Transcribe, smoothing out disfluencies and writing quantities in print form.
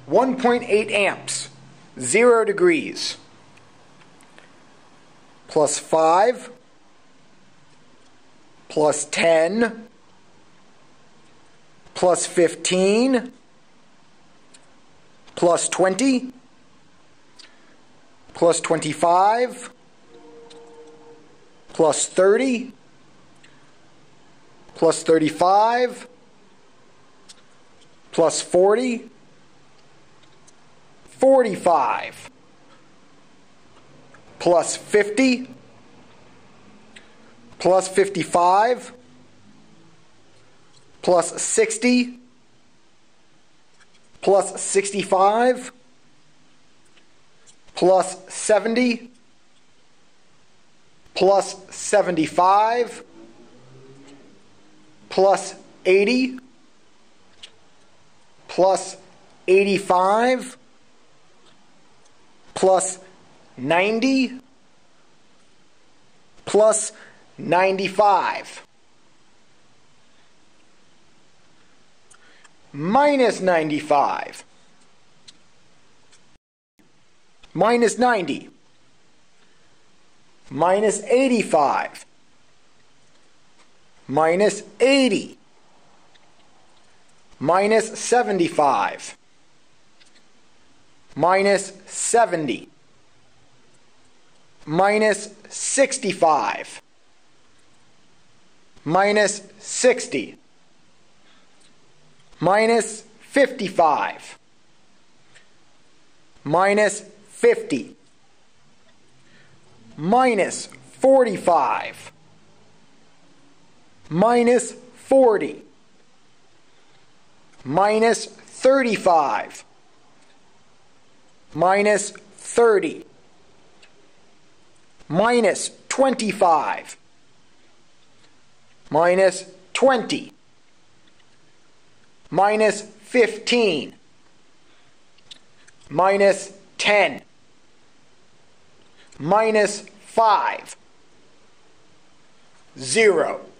1.8 amps, 0 degrees, plus 5, plus 10, plus 15, plus 20, plus 25, plus 30, plus 35, plus 40, 45, plus 50, plus 55, plus 60, plus 65, plus 70, plus 75, plus 80, plus 85, plus 90, plus 95, minus 95, minus 90, minus 85, minus 80, minus 75, minus 70, minus 65, minus 60, minus 55, minus 50, minus 45, minus 40, minus 35, minus 30, minus 25, minus 20, minus 15, minus 10, minus 5, 0.